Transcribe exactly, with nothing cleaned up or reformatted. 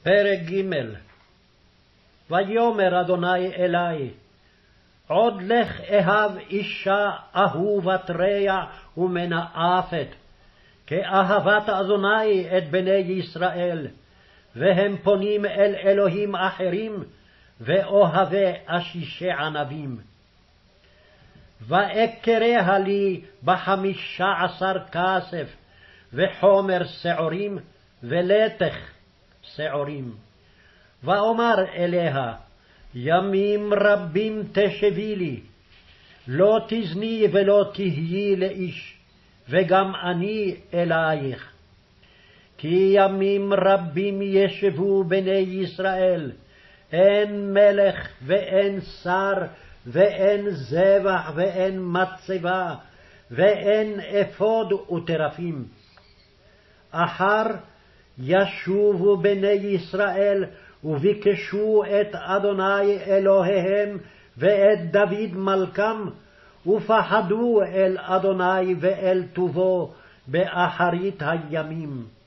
פרק ג'. ויאמר אדוני אלי, עוד לך אהב אישה אהובת רע ומנאפת, כאהבת אדוני את בני ישראל, והם פונים אל אלוהים אחרים, ואוהבי אשישי ענבים. ואקריה לי בחמישה עשר כסף, וחומר שעורים, ולתך שעורים. ואומר אליה, ימים רבים תשבי לי, לא תזני ולא תהיי לאיש, וגם אני אלייך. כי ימים רבים ישבו בני ישראל, אין מלך ואין שר, ואין זבח ואין מצבה, ואין אפוד וטרפים. אחר ישובו בני ישראל, וביקשו את אדוני אלוהיהם ואת דוד מלכם, ופחדו אל אדוני ואל טובו באחרית הימים.